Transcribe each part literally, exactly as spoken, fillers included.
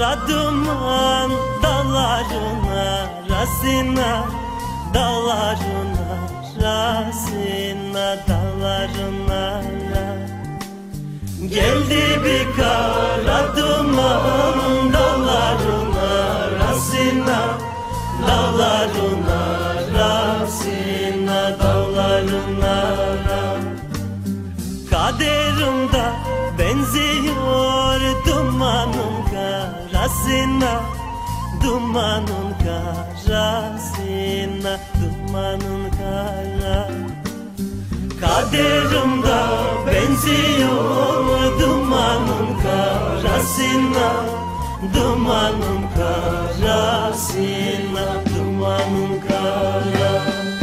kara duman dağların arasına, dağların arasına, dağların arasına. Geldi bir kara duman dağların arasına, dağların arasına, dağların arasına. Kaderimde benziyor dumanın karasına, dumanın karasına, dumanın kara. Kaderimde benziyor dumanın karasına, dumanın karasına, dumanın kara.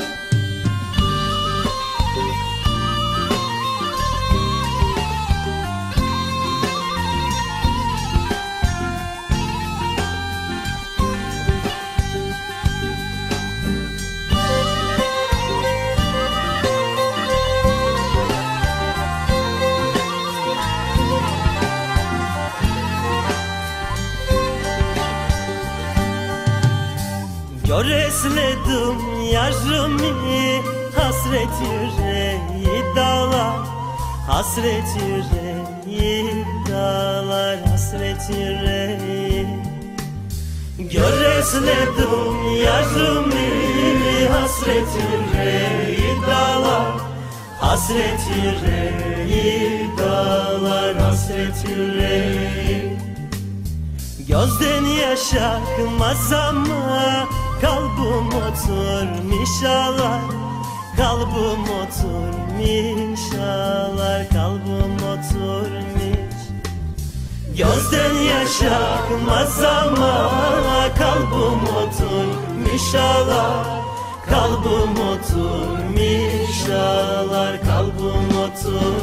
Göresledim yarımı, hasret yüreği dağlar, hasret yüreği dağlar, hasret yüreği. Göresledim yarımı, hasret yüreği dağlar, hasret yüreği dağlar, hasret yüreği. Gözden yaş akmaz ama kalbim oturmuş ağlar, kalbim oturmuş ağlar, kalbim oturmuş. Gözden yaş akmaz ama kalbim oturmuş ağlar, kalbim oturmuş ağlar, kalbim oturmuş.